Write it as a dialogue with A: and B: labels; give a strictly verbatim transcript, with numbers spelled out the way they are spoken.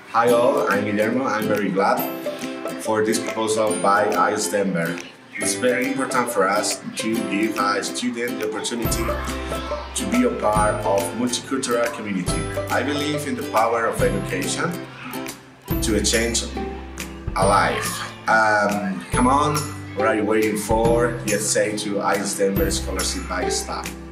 A: Hi all, I'm Guillermo. I'm very glad for this proposal by I Denver. It's very important for us to give a student the opportunity to be a part of multicultural community. I believe in the power of education to change a life. Um, come on, what are you waiting for? Let's say to I Denver Scholarship by Staff.